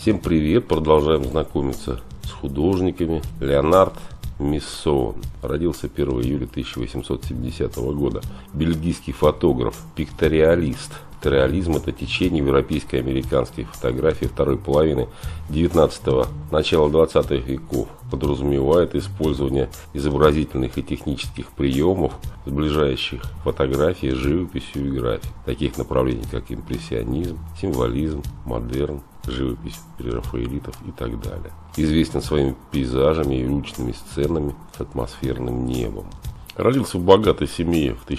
Всем привет! Продолжаем знакомиться с художниками. Леонард Миссон. Родился 1 июля 1870 года. Бельгийский фотограф, пикториалист. Пикториализм – это течение европейской и американской фотографии второй половины 19-го, начала 20-х веков. Подразумевает использование изобразительных и технических приемов, сближающих фотографии с живописью и графикой. Таких направлений, как импрессионизм, символизм, модерн, живопись прерафаэлитов и так далее. Известен своими пейзажами и уличными сценами с атмосферным небом. Родился в богатой семье в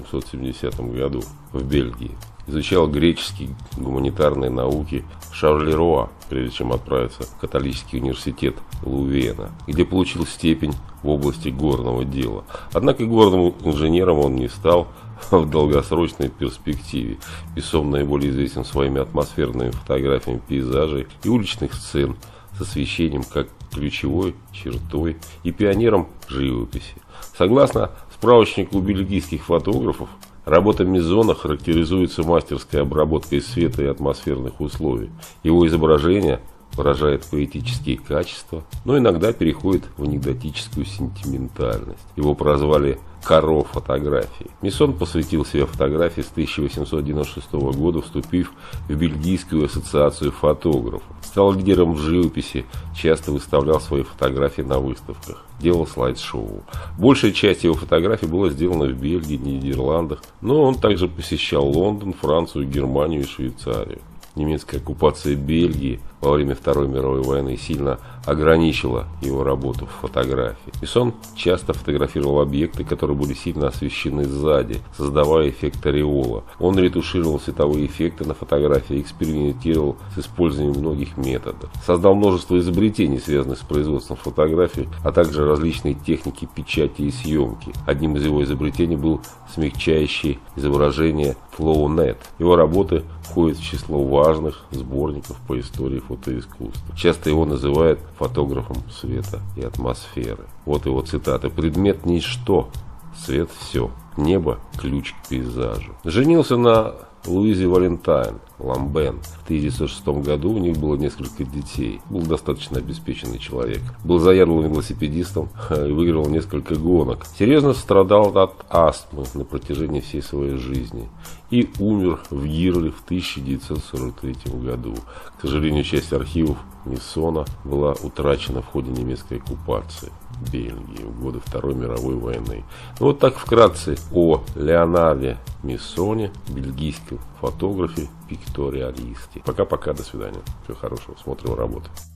1870 году в Бельгии. Изучал греческие гуманитарные науки в Шарлеруа, прежде чем отправиться в католический университет Лувена, где получил степень в области горного дела. Однако горным инженером он не стал в долгосрочной перспективе. Миссон наиболее известен своими атмосферными фотографиями пейзажей и уличных сцен с освещением как ключевой чертой и пионером живописи. Согласно справочнику бельгийских фотографов, работа Миссона характеризуется мастерской обработкой света и атмосферных условий. Его изображение выражает поэтические качества, но иногда переходит в анекдотическую сентиментальность. Его прозвали «Каро фотографии». Миссон посвятил себя фотографии с 1896 года, вступив в Бельгийскую ассоциацию фотографов. Стал лидером в живописи, часто выставлял свои фотографии на выставках, делал слайд-шоу. Большая часть его фотографий была сделана в Бельгии, Нидерландах, но он также посещал Лондон, Францию, Германию и Швейцарию. Немецкая оккупация Бельгии во время Второй мировой войны сильно ограничила его работу в фотографии. Миссон часто фотографировал объекты, которые были сильно освещены сзади, создавая эффект ореола. Он ретушировал цветовые эффекты на фотографии и экспериментировал с использованием многих методов. Создал множество изобретений, связанных с производством фотографий, а также различные техники печати и съемки. Одним из его изобретений был смягчающий изображение FlowNet. Его работы входят в число важных сборников по истории фотоискусства. Часто его называют фотографом света и атмосферы. Вот его цитата: «Предмет ничто, свет все, небо ключ к пейзажу». Женился на Луизе Валентайн Ламбен. В 1906 году у них было несколько детей. Был достаточно обеспеченный человек. Был заядлым велосипедистом и выиграл несколько гонок. Серьезно страдал от астмы на протяжении всей своей жизни. И умер в Гирле в 1943 году. К сожалению, часть архивов Миссона была утрачена в ходе немецкой оккупации Бельгии в годы Второй мировой войны. Вот так вкратце о Леонарде Миссоне, бельгийском фотографе, пикториалисте. Пока-пока, до свидания. Всего хорошего, смотрим работу.